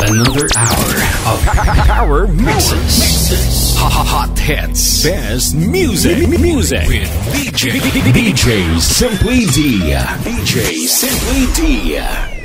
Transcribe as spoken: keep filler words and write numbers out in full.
Another hour of power mixes. mixes. Hot hits. Best music. Music. With D J. D J Simply D. D J Simply D.